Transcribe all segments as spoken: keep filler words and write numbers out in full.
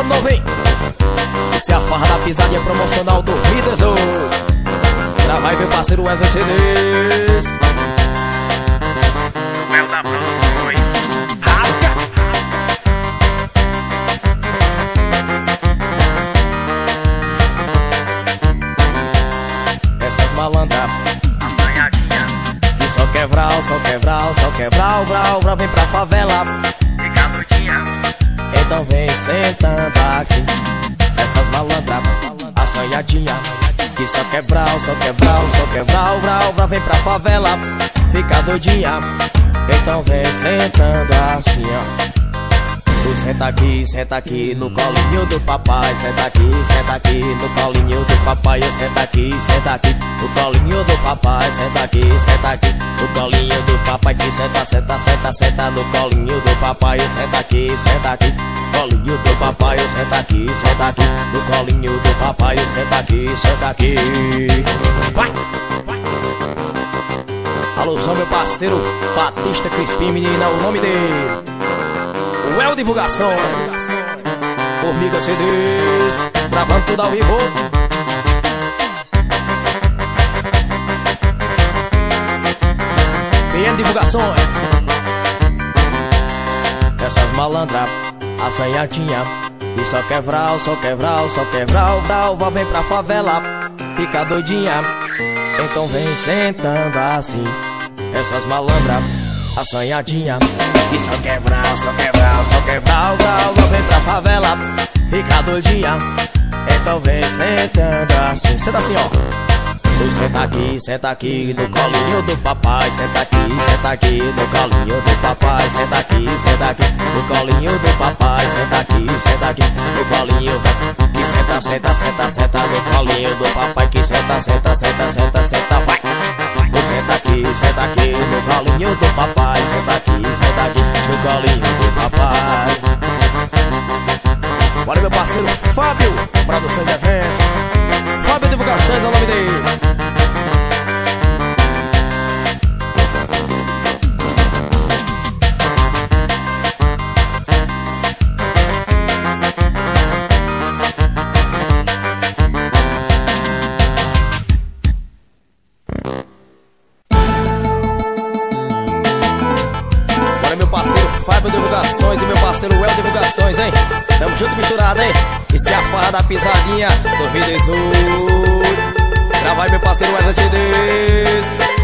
novo, hein? Esse é a farra da pisadinha promocional do Vidas. Grava aí, meu parceiro Wesley C Ds. Sou eu da Produções. Rasga! Essas malandras Assanhadinha, que só quer vral, só quer vral, só quer vral, vral, vral, vem pra favela. fica doidinha. Então vem sentando assim. Essas malandras assanhadinha que só quer vral, só quer vral, só quer vral, vral, vral, vem pra favela. Fica doidinha. Então vem sentando assim, ó. Tu senta aqui, senta aqui no colinho do papai. Senta aqui, senta aqui no colinho do papai. Eu senta aqui, senta aqui no colinho do papai. Senta aqui, senta aqui no colinho do papai. Que senta, senta, senta, senta no colinho do papai. Eu senta aqui, senta aqui no colinho do papai. Eu senta aqui, senta aqui no colinho do papai. Eu senta aqui, senta aqui. Vai! Alusão, meu parceiro Batista Crispim, menina, o nome dele o El Divulgação, Formiga C Ds, gravando tudo ao vivo. B N Divulgações. Essas malandras assanhadinha e só quer vral, só quer vral, só quer vral, vral, vral, vem pra favela. Fica doidinha, então vem sentando assim. Essas malandras assanhadinha que só quer vral, só quer vral, só quer vral, vral, vral, vem pra favela. Fica doidinha, então vem sentando assim. Senta assim, ó. Tu senta aqui, senta aqui no colinho do papai. Senta aqui, senta aqui no colinho do papai. Senta aqui, senta aqui no colinho do papai. Senta aqui, senta aqui no colinho. Que senta, senta, senta, senta no colinho do papai. Que senta, senta, senta, senta, senta, vai. Tu senta aqui, senta aqui no colinho do papai. Senta aqui, senta aqui no colinho do papai. Olha meu parceiro Fábio, Produções e Eventos. Fábio Divulgações é o nome dele. Olha meu parceiro Fábio Divulgações e meu parceiro El Divulgações, hein? Tamo junto misturado, hein? Isso é a farra da pisadinha dois mil e dezoito. Grava aí meu parceiro Wesley C Ds.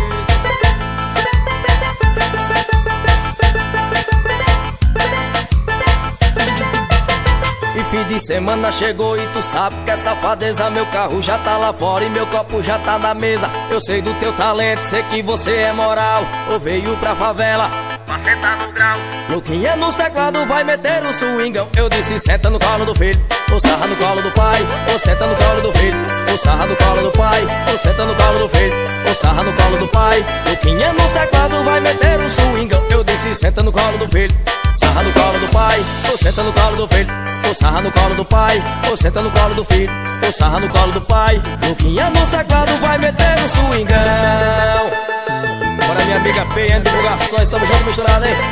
E fim de semana chegou e tu sabe que é safadeza. Meu carro já tá lá fora e meu copo já tá na mesa. Eu sei do teu talento, sei que você é moral. Ou veio pra favela Pra sentar no grau, Luquinha nos teclados vai meter o swingão. Eu disse senta no colo do filho, ou sarra no colo do pai, ou senta no colo do filho, ou sarra no colo do pai, ou senta no colo do filho, ou sarra no colo do pai. Luquinha nos teclados vai meter o swingão. Eu disse senta no colo do filho, sarra no colo do pai, ou senta no colo do filho, ou sarra no colo do pai, ou senta no colo do filho, ou sarra no colo do pai. Luquinha nos teclados vai meter o swingão. Bora minha amiga P N Divulgações, tamo junto misturado, hein?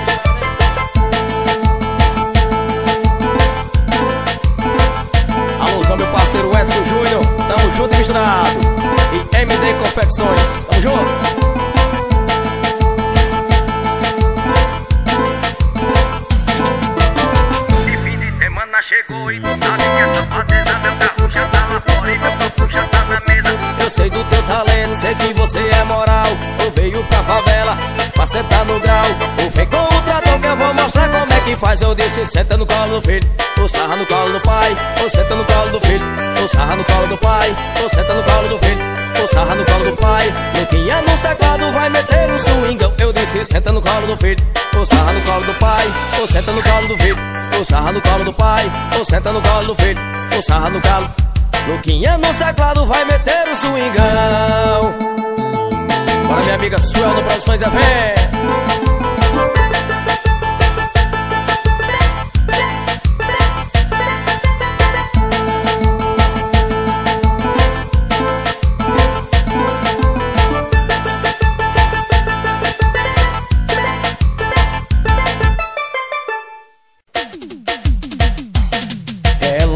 Alusão meu parceiro Edson Júnior, tamo junto e misturado. E M D Confecções, tamo junto. chegou e tu sabe que essa safadeza. Meu carro já tá lá fora e meu copo já tá na mesa. Eu sei do teu talento, sei que você é moral. Ou veio pra favela pra sentar no grau, ou vem com o trator que eu vou mostrar como é que faz. Eu disse senta no colo do filho, ou sarra no colo do pai, ou senta no colo do filho, ou sarra no colo do pai, ou senta no colo do filho, ou sarra no colo do pai. Luquinha nos teclados vai meter um swingão. Eu disse senta no colo do filho, ou sarra no colo do pai, ou senta no colo do filho, ou sarra no colo do pai, ou senta no colo do filho, ou sarra no colo. Luquinha nos teclados vai meter um swingão. Bora minha amiga Suelda Produções e Eventos.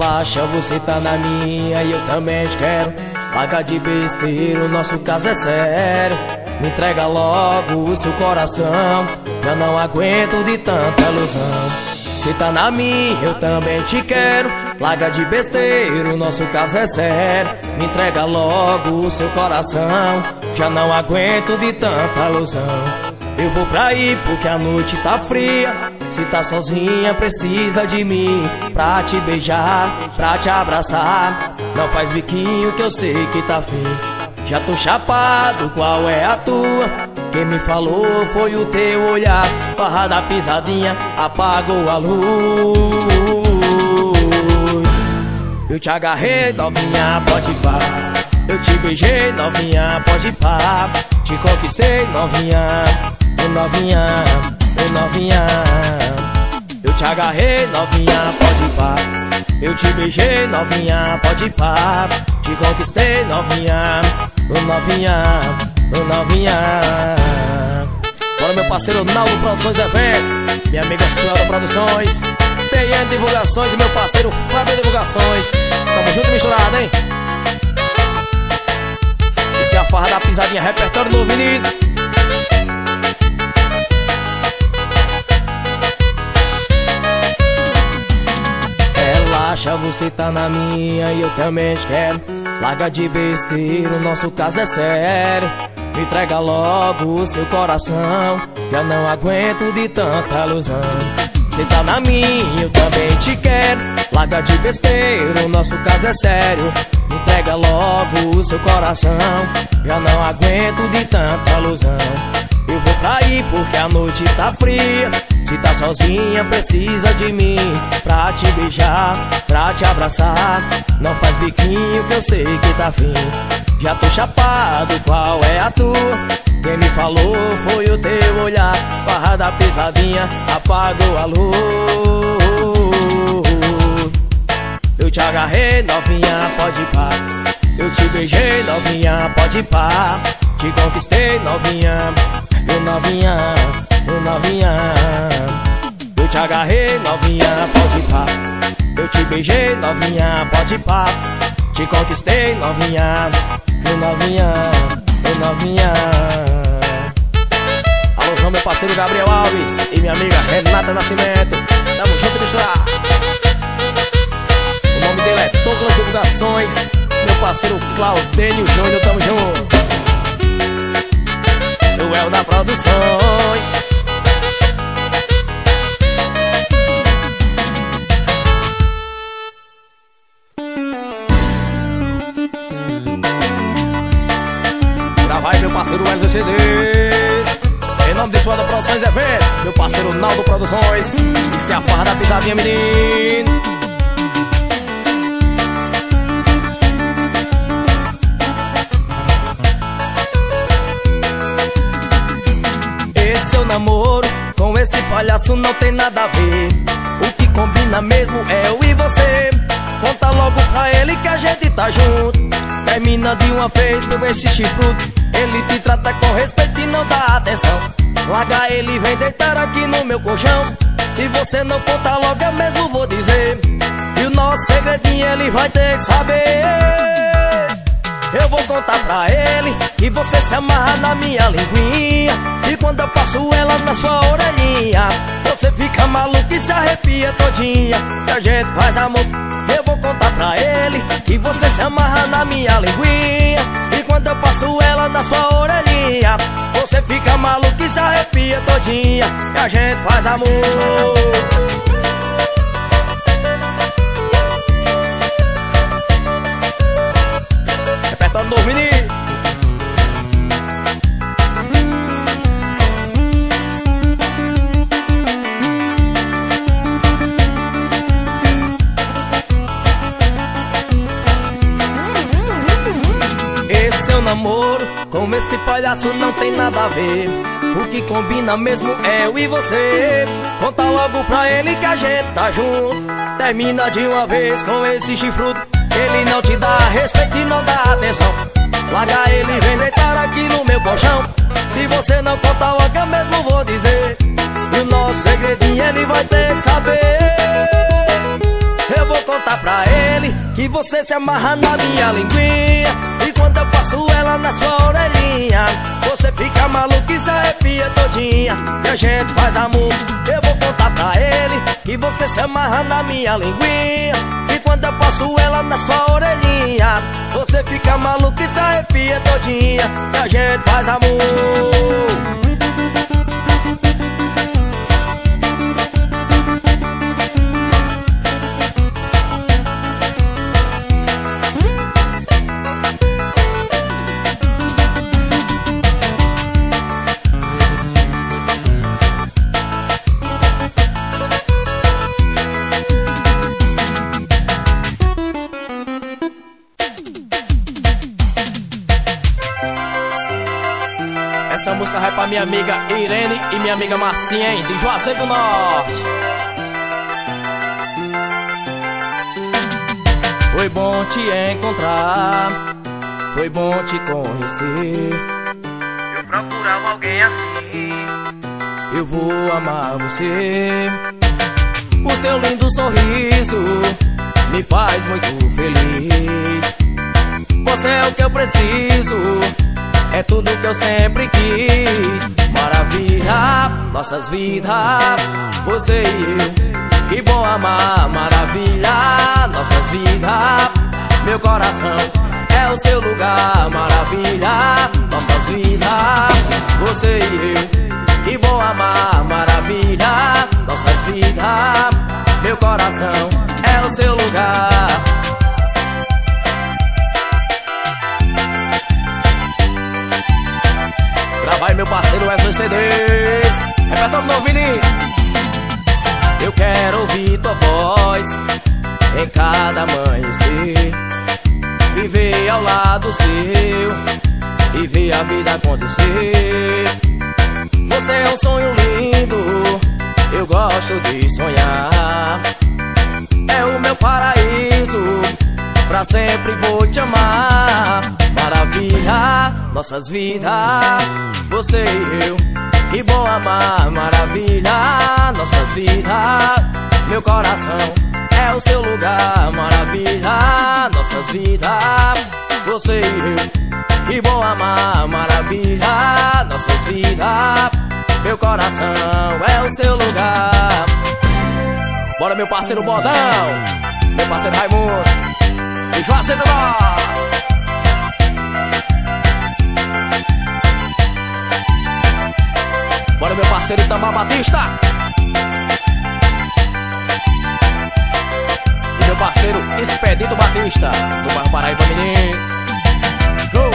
Relaxa, você tá na minha e eu também te quero. Paga de besteira, o nosso caso é sério. Me entrega logo o seu coração, já não aguento de tanta ilusão. Você tá na minha, eu também te quero. Larga de besteira, o nosso caso é sério. Me entrega logo o seu coração, já não aguento de tanta ilusão. Eu vou pra aí porque a noite tá fria. Se tá sozinha precisa de mim pra te beijar, pra te abraçar. Não faz biquinho que eu sei que tá fim. Já tô chapado, qual é a tua? Quem me falou foi o teu olhar. Farra da pisadinha apagou a luz. Eu te agarrei, novinha, pode pá. Eu te beijei, novinha, pode pá. Te conquistei, novinha, oh, novinha, oh, novinha. Eu te agarrei, novinha, pode pá. Eu te beijei, novinha, pode pá. Te conquistei, novinha, oh, novinha, oh, novinha. Bora, meu parceiro Naldo Produções Eventos, minha amiga Suela Produções, T N Divulgações e meu parceiro Fábio Divulgações. Tamo junto e misturado, hein? Esse é a farra da pisadinha, repertório novo, menino. Relaxa, você tá na minha e eu também te quero. Larga de besteira, o nosso caso é sério. Me entrega logo o seu coração, já não aguento de tanta ilusão. Você tá na minha, eu também te quero. Larga de besteira, o nosso caso é sério. Me entrega logo o seu coração, já não aguento de tanta ilusão. Eu vou pra aí porque a noite tá fria. Se tá sozinha precisa de mim pra te beijar, pra te abraçar. Não faz biquinho que eu sei que tá fim. Já tô chapado, qual é a tua? Quem me falou foi o teu olhar. Farra da pisadinha apagou a luz. Eu te agarrei, novinha, pode pá. Eu te beijei, novinha, pode pá. Te conquistei, novinha, eu novinha, eu novinha. Eu te agarrei, novinha, pode pá. Eu te beijei, novinha, pode pá. Te conquistei, novinha, eu novinha, eu novinha. Alôzão, meu parceiro Gabriel Alves e minha amiga Renata Nascimento. Tamo junto, misturar. O nome dele é Douglas Divulgações. Meu parceiro Claudênio Júnior, tamo junto. Suel da Produções. Vai, meu parceiro Wesley C Ds. Em nome de Suel da Produções Eventos, meu parceiro Naldo Produções. Isso é a farra da pisadinha, menino. Esse seu namoro com esse palhaço não tem nada a ver. O que combina mesmo é eu e você. Conta logo pra ele que a gente tá junto. Termina de uma vez com esse chifrudo. Ele te trata com respeito e não dá atenção. Larga ele e vem deitar aqui no meu colchão. Se você não contar logo eu mesmo vou dizer. E o nosso segredinho ele vai ter que saber. Eu vou contar pra ele que você se amarra na minha linguinha. E quando eu passo ela na sua orelhinha, você fica maluco e se arrepia todinha. Que a gente faz amor. Eu vou contar pra ele que você se amarra na minha linguinha. E quando eu passo ela na sua orelhinha, você fica maluco e se arrepia todinha. Que a gente faz amor. Repertório novo, menino. Namoro com esse palhaço não tem nada a ver. O que combina mesmo é eu e você. Conta logo pra ele que a gente tá junto. Termina de uma vez com esse chifrudo. Ele não te dá respeito e não dá atenção. Larga ele e vem deitar aqui no meu colchão. Se você não contar logo eu mesmo vou dizer. E o nosso segredinho ele vai ter que saber. Eu vou contar pra ele que você se amarra na minha linguinha. E quando eu passo ela na sua orelhinha, você fica maluco e se arrepia todinha. E a gente faz amor, eu vou contar pra ele que você se amarra na minha linguinha. E quando eu passo ela na sua orelhinha, você fica maluco e se arrepia todinha. E a gente faz amor. Essa música vai pra minha amiga Irene e minha amiga Marcinha, hein, de Juazeiro do Norte. Foi bom te encontrar, foi bom te conhecer. Eu procurava alguém assim. Eu vou amar você. O seu lindo sorriso me faz muito feliz. Você é o que eu preciso, é tudo que eu sempre quis. Maravilha, nossas vidas, você e eu. Que bom amar, maravilha, nossas vidas. Meu coração é o seu lugar. Maravilha, nossas vidas, você e eu. Que bom amar, maravilha, nossas vidas. Meu coração é o seu lugar. Vai meu parceiro Wesley C Ds, repeta no ouvido. Eu quero ouvir tua voz em cada amanhecer, viver ao lado seu e ver a vida acontecer. Você é um sonho lindo, eu gosto de sonhar. É o meu paraíso, pra sempre vou te amar. Maravilha, nossas vidas, você e eu. Que bom amar, maravilha, nossas vidas. Meu coração é o seu lugar. Maravilha, nossas vidas, você e eu. Que bom amar, maravilha, nossas vidas. Meu coração é o seu lugar. Bora meu parceiro Bodão, meu parceiro Raimundo e Juazeiro do Norte. Bora meu parceiro Itamar Batista e meu parceiro Expedito Batista, do bairro Paraíba, menino. Go!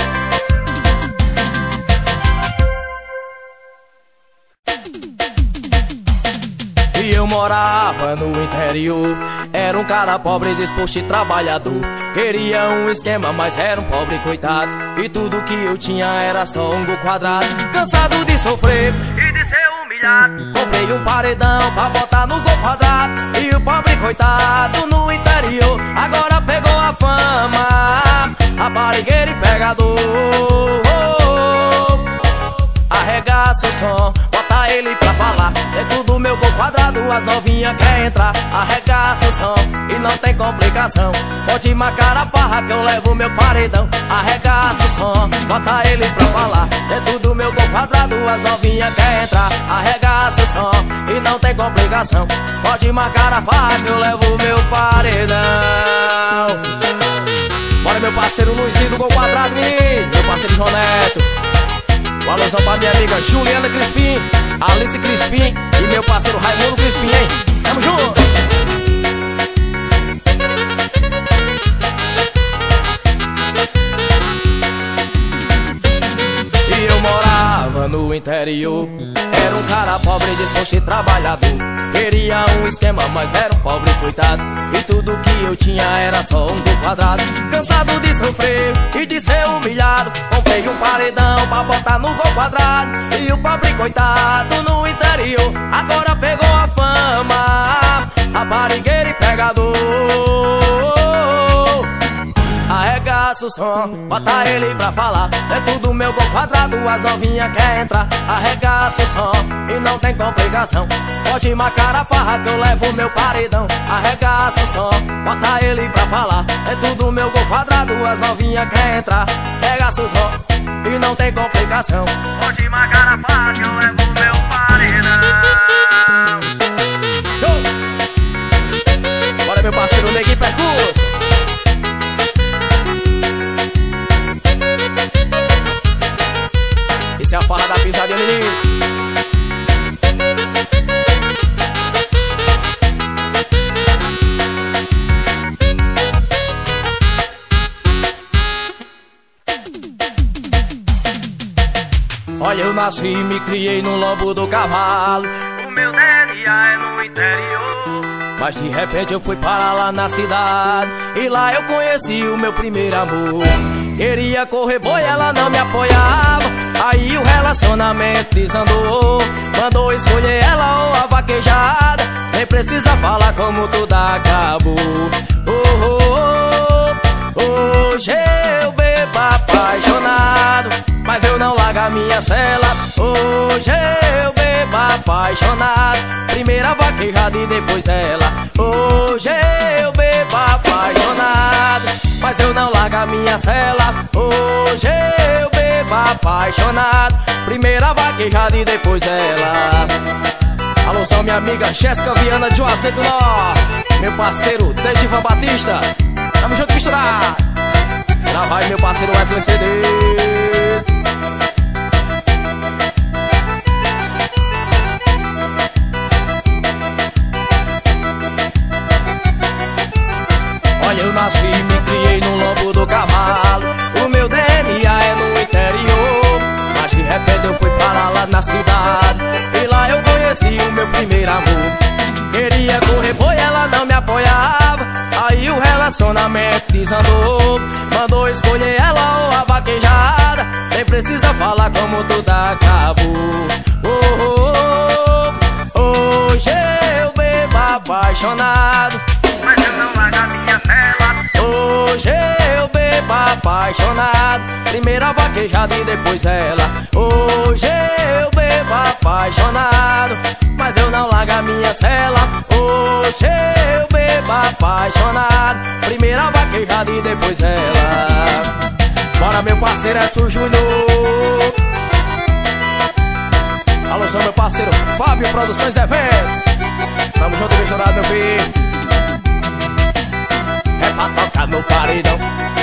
E eu morava no interior, era um cara pobre, disposto e trabalhador. Queria um esquema, mas era um pobre coitado, e tudo que eu tinha era só um gol quadrado. Cansado de sofrer E de ser humilhado, comprei um paredão pra botar no gol quadrado. E o pobre coitado no interior agora pegou a fama, raparigueiro e pegador. Arregaça o som, bota ele pra falar. Dentro do meu gol quadrado as novinhas quer entrar. Arregaça o som e não tem complicação, pode marcar a farra que eu levo meu paredão. Arregaça o som, bota ele pra falar. Dentro do meu gol quadrado as novinhas quer entrar. Arregaça o som e não tem complicação, pode marcar a farra que eu levo meu paredão. Bora meu parceiro Luizinho do gol quadrado, menino. Meu parceiro João Neto. Um alusão pra minha amiga Juliana Crispim, Alice Crispim e meu parceiro Raimundo Crispim, hein? Tamo junto! E eu morava no interior, era um cara pobre, disposto e trabalhador. Queria um esquema, mas era um pobre coitado, e tudo que eu tinha era só um gol quadrado. Cansado de sofrer e de ser humilhado, comprei um paredão pra botar no gol quadrado. E o pobre coitado no interior agora pegou a fama, raparigueiro e pegador. Arregaça arregaça o som, bota ele pra falar. Dentro do meu gol quadrado as novinha quer entrar. Arregaça o som e não tem complicação. Pode marcar a farra que eu levo meu paredão. Arregaça o som, bota ele pra falar. Dentro do meu gol quadrado as novinha quer entrar. Arregaça o som e não tem complicação. Pode marcar a farra que eu levo meu paredão. Bora meu parceiro Neguinho Percurso. Essa é a farra da pisadinha, menino. Olha, eu nasci e me criei no lombo do cavalo. O meu D N A é no interior, mas de repente eu fui para lá na cidade e lá eu conheci o meu primeiro amor. Queria correr boi, ela não me apoiava. Aí o relacionamento desandou. Mandou escolher ela ou a vaquejada. Nem precisa falar como tudo acabou. Oh, oh, oh. Hoje eu bebo apaixonado, mas eu não largo a minha cela. Hoje eu bebo apaixonado. Primeira vaquejada e depois ela. Hoje eu bebo apaixonado, mas eu não largo a minha cela. Hoje eu bebo apaixonado. Primeira vaquejada e depois ela. Alô, só minha amiga Jéssica Viana de Juazeiro do Norte. Meu parceiro Dedivan Batista. Tamo junto misturar. Lá vai meu parceiro Wesley C D. Olha, eu nasci e me criei no lombo do cavalo. O meu D N A é no interior, mas de repente eu fui para lá na cidade e lá eu conheci o meu primeiro amor. Queria correr boi, ela não me apoiava. Aí o relacionamento desandou. Mandou escolher ela ou a vaquejada. Nem precisa falar como tudo acabou. Oh, oh, oh. Hoje eu bebo apaixonado, mas eu não largo a minha cela. hoje eu bebo apaixonado. Primeira vaquejada e depois ela. Hoje eu bebo apaixonado, mas eu não largo a minha cela. Hoje eu bebo apaixonado. Primeira vaquejada e depois ela. Bora meu parceiro Edson Júnior. Alô, sou meu parceiro Fábio Produções Eventos. Tamo junto misturado, meu filho. É pra tocar no paredão.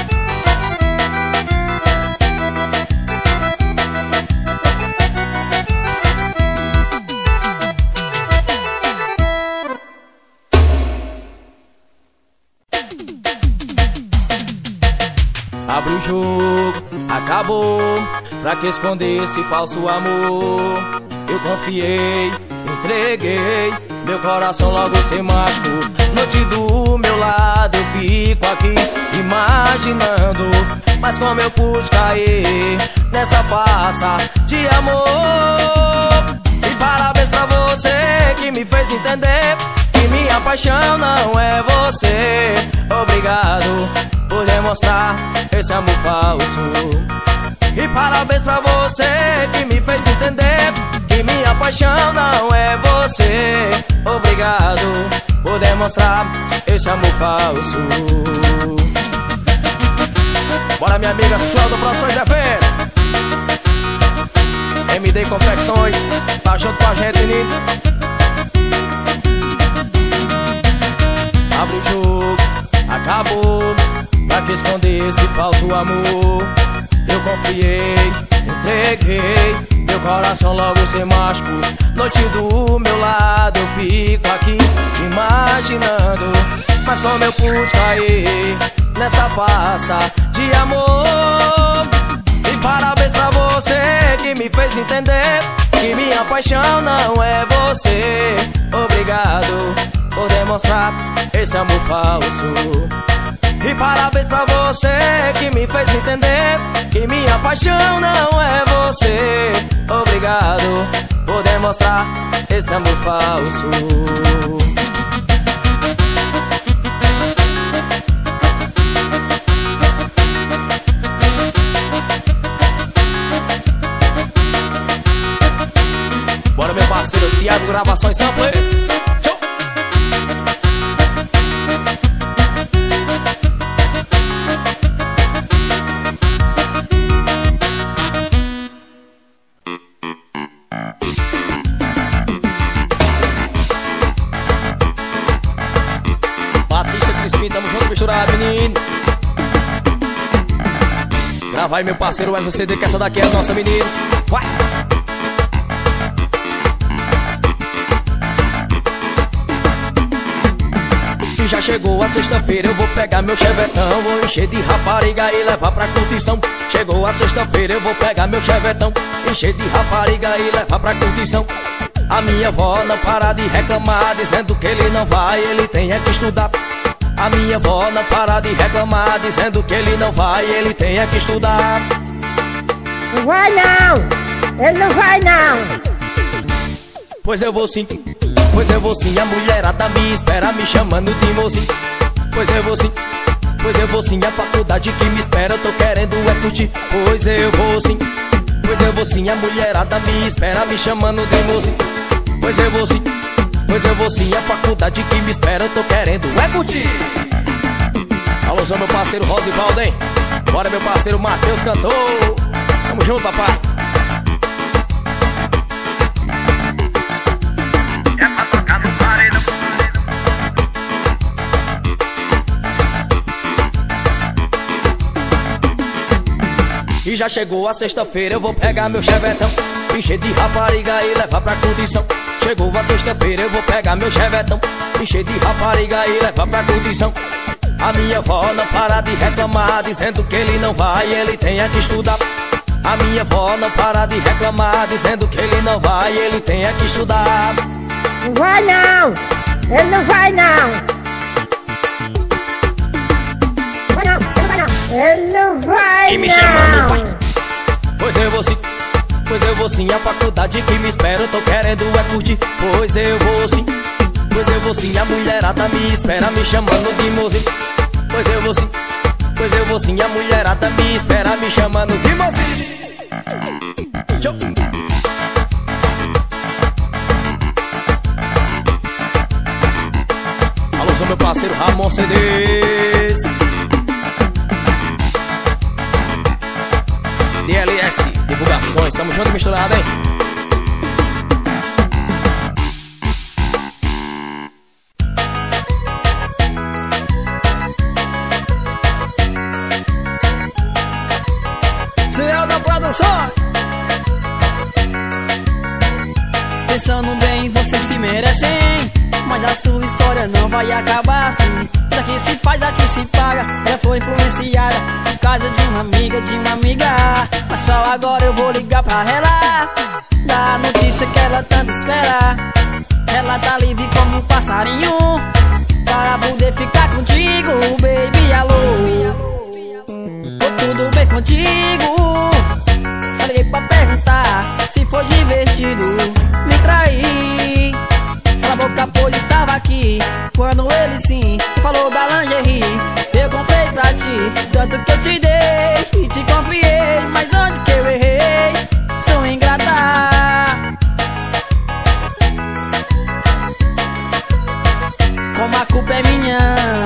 Abre o jogo, acabou. Pra que esconder esse falso amor? Eu confiei, entreguei. Meu coração logo se machucou. Noite do meu lado eu fico aqui imaginando, mas como eu pude cair nessa farsa de amor. E parabéns pra você que me fez entender que minha paixão não é você. Obrigado por demonstrar esse amor falso. E parabéns pra você que me fez entender que minha paixão não é você. Obrigado por demonstrar esse amor falso. Bora minha amiga Sueldo Produções Eventos. M D Confecções, tá junto com a gente, menino. Abre o jogo, acabou. Pra que esconder esse falso amor? Eu confiei, entreguei. Meu coração logo se machucou. Noite do meu lado eu fico aqui imaginando, mas como eu pude cair nessa farsa de amor. E parabéns pra você que me fez entender que minha paixão não é você. Obrigado por demonstrar esse amor falso. E parabéns pra você que me fez entender que minha paixão não é você. Obrigado por demonstrar esse amor falso. Crispim, tamo junto, misturado, menino. Grava aí, meu parceiro Wesley C D, que essa daqui é a nossa, menino. Vai! E já chegou a sexta-feira, eu vou pegar meu chevetão, vou encher de rapariga e levar pra curtição. Chegou a sexta-feira, eu vou pegar meu chevetão, encher de rapariga e levar pra curtição. A minha avó não para de reclamar, dizendo que ele não vai, ele tem é que estudar. A minha avó não para de reclamar, dizendo que ele não vai, ele tem é que estudar. Não vai não, ele não vai não. Pois eu vou sim, pois eu vou sim, a mulherada me espera me chamando de mocinho. Pois eu vou sim, pois eu vou sim, a faculdade que me espera eu tô querendo é curtir. Pois eu vou sim, pois eu vou sim, a mulherada me espera me chamando de mocinho. Pois eu vou sim, pois eu vou sim, a faculdade que me espera eu tô querendo é curtir. Alôzão, meu parceiro Rosivaldo, hein? Bora, meu parceiro Matheus cantor. Tamo junto, papai. É pra tocar no paredão. E já chegou a sexta-feira, eu vou pegar meu chevetão, encher de rapariga e levar pra curtição. Chegou a sexta-feira, eu vou pegar meu chevetão, encher de rapariga e levar pra curtição. A minha avó não para de reclamar, dizendo que ele não vai, ele tem é que estudar. A minha avó não para de reclamar, dizendo que ele não vai, ele tem é que estudar. Não vai não, ele não vai não. Vai não, ele não vai não. Ele não vai E me não. chamando vai. Pois eu vou sim, pois eu vou sim, a faculdade que me espera eu tô querendo é curtir. Pois eu vou sim, pois eu vou sim, a mulherada me espera me chamando de mocinho. Pois eu vou sim, pois eu vou sim, a mulherada me espera me chamando de mocinho. Show. Alôzão, meu parceiro Ramon C Ds, D L S Divulgações, tamo junto misturado, hein? Céu da produção. Pensando bem, você se merece, hein? Mas a sua história não vai acabar assim. Daqui se faz, aqui se paga. Ela foi influenciada por causa de uma amiga, de uma amiga. Mas só agora eu vou ligar pra ela, dar a notícia que ela tanto espera. Ela tá livre como um passarinho, para poder ficar contigo, baby, alô. Oh, tudo bem contigo? Eu liguei pra perguntar se foi divertido me trair. Cala a boca, pois estava aqui quando ele sim falou da lingerie. Eu comprei pra ti, tanto que eu te dei e te confiei. Mas onde que eu errei? Sou ingrata. Como a culpa é minha.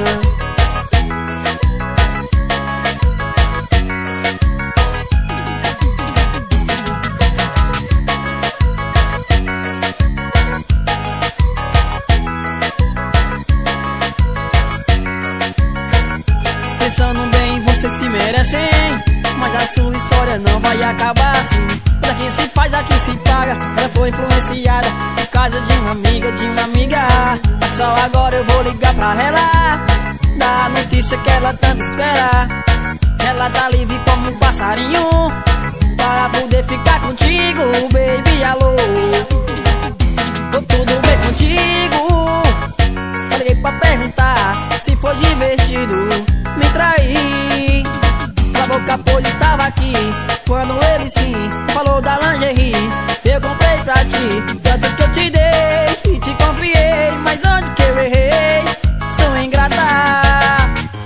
Pensando bem, você se merece, hein? Mas a sua história não vai acabar assim. Daqui se faz, aqui se paga. Ela foi influenciada por causa de uma amiga, de uma amiga. Mas só agora eu vou ligar pra ela, dar a notícia que ela tanto espera. Ela tá livre como um passarinho, para poder ficar contigo, baby, alô. Oh, tudo bem contigo? Eu liguei pra perguntar se foi divertido me trair. Cala a boca, pois estava aqui quando ele sim falou da lingerie. Eu comprei pra ti, tanto que eu te dei e te confiei. Mas onde que eu errei? Sou ingrata.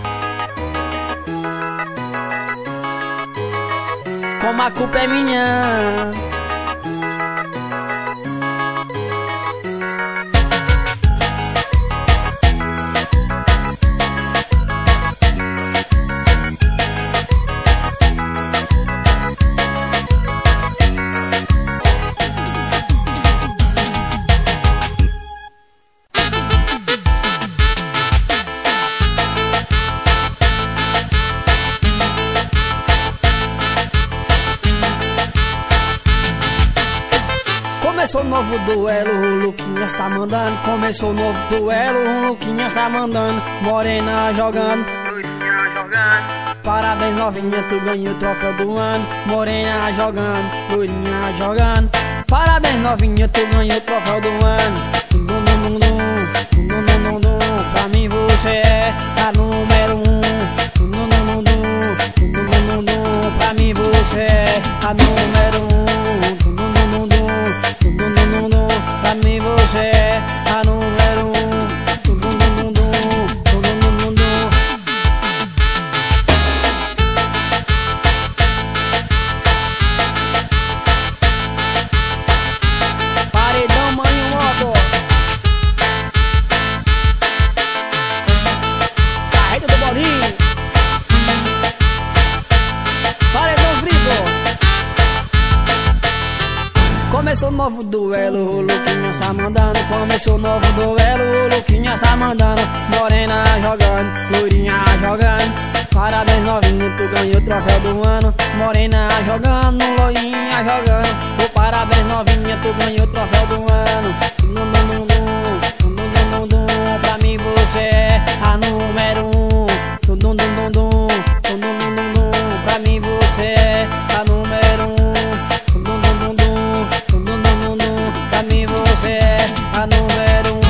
Como a culpa é minha. Começou o novo duelo, o Luquinhas tá mandando. Começou o novo duelo, o Luquinhas tá mandando. Morena jogando, loirinha jogando. parabéns novinha, tu ganhou o troféu do ano. Morena jogando, loirinha jogando. Parabéns novinha, tu ganhou o troféu do ano. Dum, dum, dum, dum, dum, dum, dum, dum. Pra mim você é a número um. Dum, dum, dum, dum, dum, dum, dum, dum. Pra mim você é a número um. Dum, dum, dum, dum, dum, dum, dum, dum. Pra mim você é a número um. Dum, dum, dum, dum, dum, dum, dum, dum. Paredão, mãe, moto. Carrega do bolinho. Paredão frito. Começou o novo duelo, o Luquinhas tá mandando. Começou o novo duelo, o Luquinhas tá mandando. Morena jogando, loirinha jogando. Parabéns novinho, tu ganhou o troféu do ano. Morena jogando, loirinha jogando. Oh, parabéns novinha, tu ganhou o troféu do ano. Dum, dum, dum, dum, dum, dum, dum, dum. Pra mim você é a número um. Dum, dum, dum, dum, dum, dum, dum, dum, dum. Pra mim você é a número um. Dum, dum, dum, dum, dum, dum, dum, dum, dum. Pra mim você é a número um.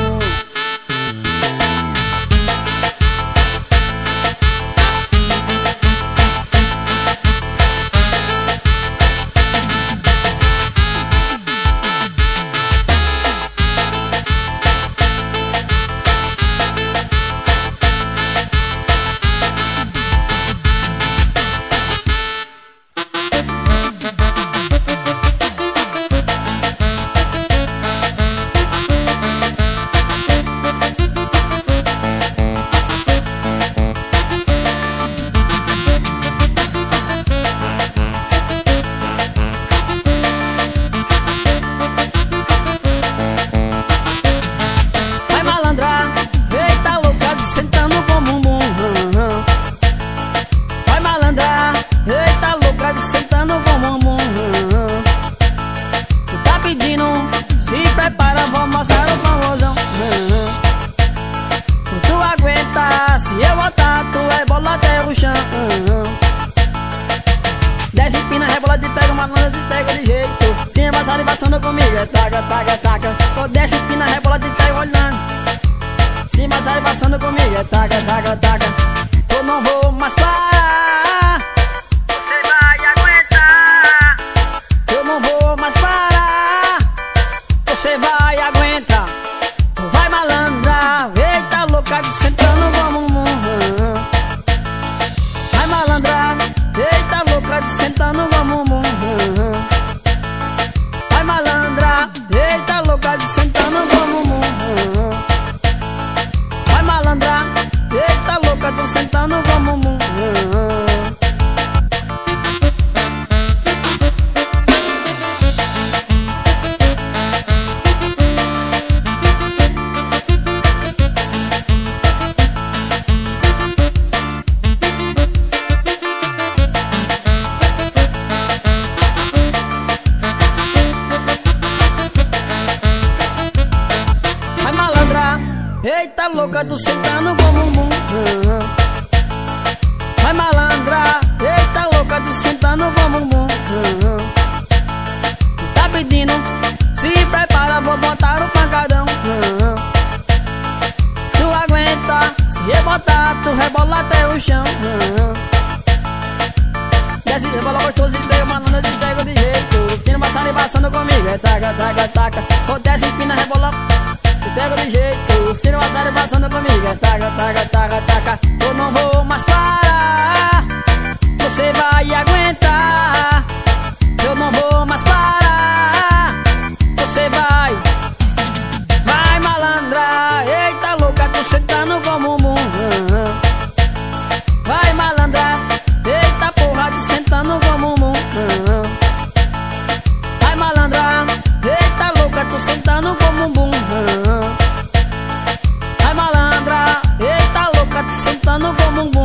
Comigo é taca, taca, taca. Tô desce empina, rebola de pé olhando. Se mais sai passando comigo é taca, taca, taca. Eu não vou mais parar. Você vai aguentar. Eu não vou mais parar. Você vai aguentar. Vai malandra, eita louca de sentando como um. Vai malandra, eita louca de sentando como um. Malandra, eita louca de sentando como um. Vai malandra, eita louca de sentando como um. Eita louca, tu sentando como um. Vai malandra, eita louca, tu sentando como um. Tu tá pedindo, se prepara, vou botar o pancadão. Tu aguenta, se rebotar, tu rebola até o chão. Desce, rebola gostoso e pega malandra, te pega de jeito. Quem não passar nem passando comigo é taca, taca, taca. Ou desce, empina, rebola, te pega de jeito. Se não passar passando comigo é taca, taca, taca, taca. Eu não vou mais parar. Você vai aguentar. Eu não vou mais parar. Você vai. Vai malandra, eita louca, tu sentando como um. Vai malandra, eita porra, tu sentando como um. Vai malandra, eita louca, tu sentando como um. Vai malandra, eita louca, te sentando como um bum.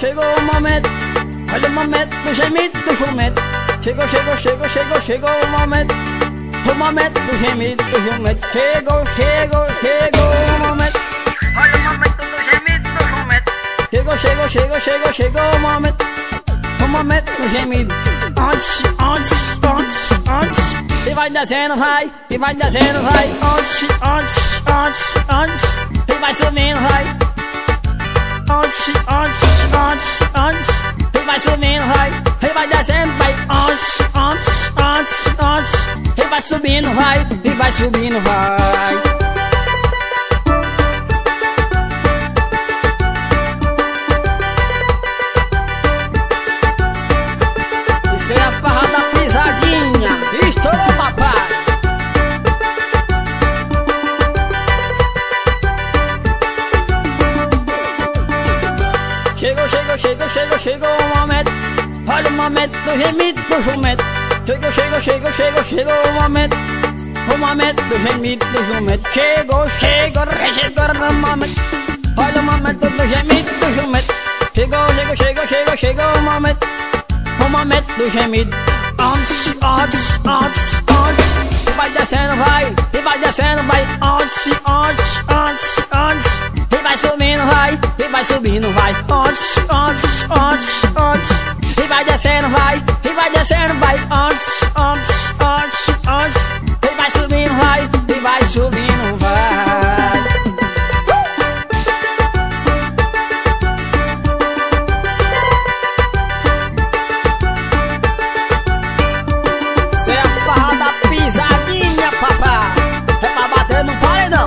chegou o momento. Olha o momento do gemido do jumento. Chegou, chegou, chegou, chegou, chegou o momento. O momento do gemido do jumento. Chegou, chegou, chegou o momento. Olha o momento do gemido do jumento. Chegou, chegou, chegou, chegou, chegou o momento. O momento do gemido. Antes, antes, antes, antes. E vai descendo, vai. E vai descendo, vai. Antes, antes, antes, antes. E vai subindo, vai. Antes, antes, antes, antes. E vai subindo, vai. E vai descendo, vai. Antes, antes, antes, antes. E vai subindo, vai. E vai subindo, vai. Isso é a farra da pisadinha. Estourou, papai. Chegou, chegou, chegou, chegou, chegou o momento. Olha o momento do gemido do jumento. Chegou, chegou, chegou, chegou, chegou o momento. O momento do gemido do jumento. Chegou, chegou, chegou o momento. Olha o momento do gemido do jumento. Chegou, chegou, chegou, chegou, chegou o momento. O momento do gemido. Antes, antes, antes, antes. E vai descendo, vai. E vai descendo, vai. Antes, antes, antes, antes. E vai subindo, vai. E vai subindo, vai. Antes, antes, antes, antes. E vai descendo, vai. E vai descendo, vai. Antes, antes, antes, antes. E vai subindo, vai. E vai subindo, vai. Cê é a farra da pisadinha, papai. É pra bater no paredão.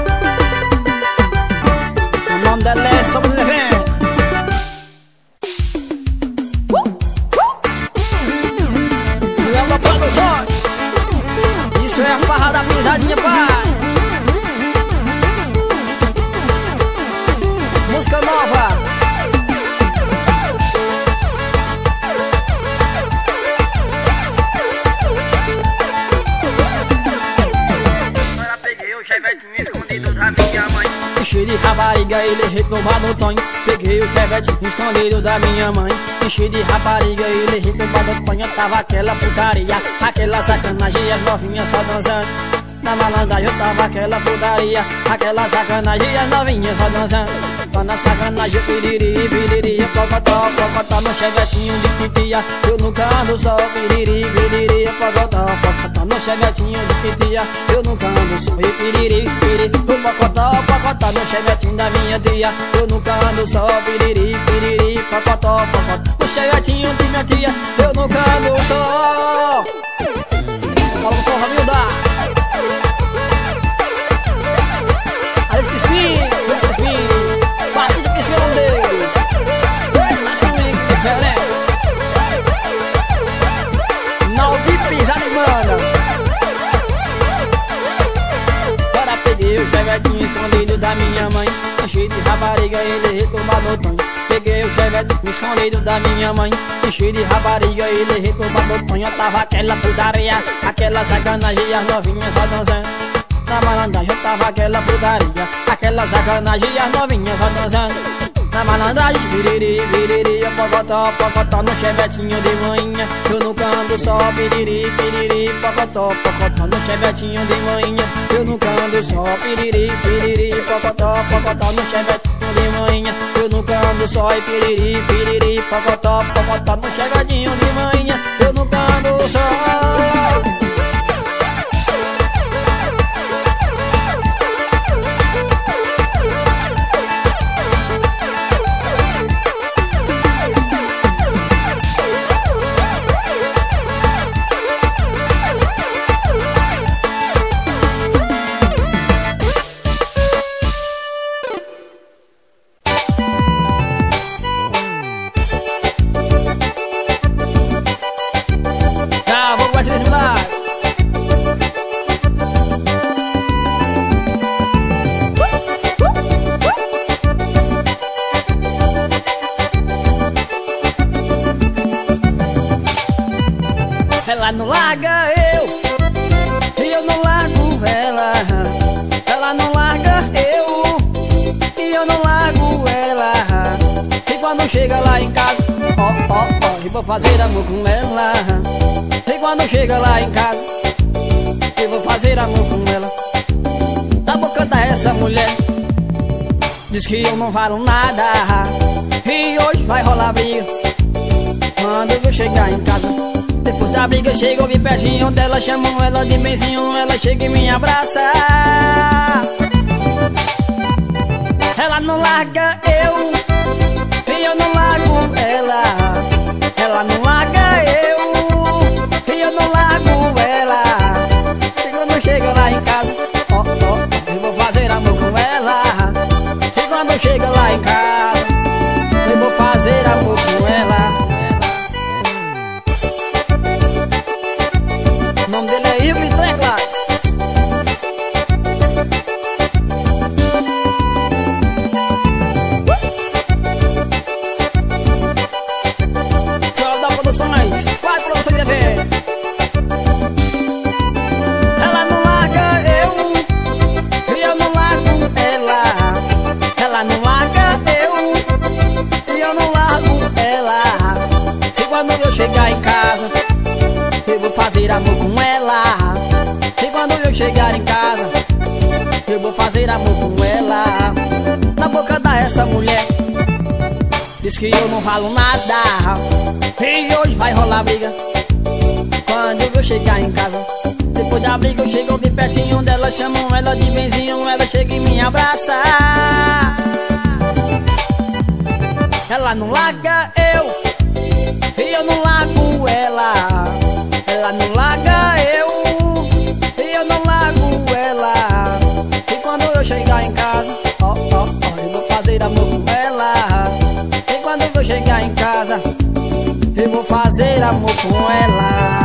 O nome dela é Somos Evento. Isso é uma produção. Isso é a farra da pisadinha, pai. Música nova. Agora peguei o chevetinho escondido da minha mãe. Enchi de rapariga, ele reclamou no tonho. Peguei o chevette escondido da minha mãe. Enchi de rapariga, ele reclamou no tonho. Tava aquela putaria, aquela sacanagem, as novinhas só dançando. Na malandragem tava aquela putaria, aquela sacanagem, as novinhas só dançando. Lá na sacanagem, piriri, piriri, pocotó, pocotó no chevetinho de titia. Eu nunca ando só, piriri, piriri, pocotó, pocotó no chevetinho de titia. Eu nunca ando só, e piriri, piriri, o pocotó, pocotó no chevetinho da minha tia. Eu nunca ando só, piriri, piriri, pocotó, pocotó no chevetinho de minha tia. Eu nunca ando só. Fala com porra, humildade. Alice Crispim, Crispim, bate de Crispim no dedo. Eita, swing diferente. Não de pisar de banda. Agora peguei o chevetinho escondido da minha mãe. Enchi de rapariga, ele retomba no tonho. Peguei o chevette escondido da minha mãe. Enchi de rapariga, ele retomba no tonho. Tava aquela putaria, aquela sacanagem, as novinhas só dançando. Na malandragem tava aquela putaria, aquela sacanagem, as novinhas só dançando. Na malandragem, piriri, piriri, pocotó, pocotó no chevetinho de manhã. Eu nunca ando só, piriri, piriri, pocotó, pocotó no chevetinho de manhã. Eu nunca ando só, piriri, piriri, pocotó, pocotó no chevetinho de manhã. Eu nunca ando só, e piriri, piriri, pocotó, pocotó no chevetinho de manhã. Eu nunca ando só. Ela não larga eu, e eu não largo ela. Ela não larga eu, e eu não largo ela. quando chega lá em casa, ó, ó, ó, eu vou fazer amor com ela. E quando chega lá em casa, eu vou fazer amor com ela. Da boca dessa mulher, diz que eu não valo nada, e hoje vai rolar briga quando eu chegar em casa. Depois da briga chego bem pertinho dela, chamo ela de benzinho, ela chega e me abraça. Ela não larga eu, e eu não largo ela. Ela não larga eu, e eu não largo ela. E quando chega lá em casa, ó, ó, eu vou fazer amor com ela. E quando chega lá em casa, eu vou fazer amor com ela. O nome dele é Igor Teclas. Só dá produções, vai produções T V. Ela não larga eu, e eu não largo ela. Ela não larga eu, e eu não largo ela. E quando eu chegar em casa, eu vou fazer amor com ela. E quando eu chegar em casa, eu vou fazer amor com ela. Na boca da essa mulher, diz que eu não falo nada, e hoje vai rolar briga quando eu chegar em casa. Depois da briga eu chego bem pertinho dela, chamo ela de benzinho, ela chega e me abraça. Ela não larga eu, e eu não largo ela. Ela não larga eu, e eu não largo ela. E quando eu chegar em casa, ó, ó, ó, eu vou fazer amor com ela. E quando eu chegar em casa, eu vou fazer amor com ela.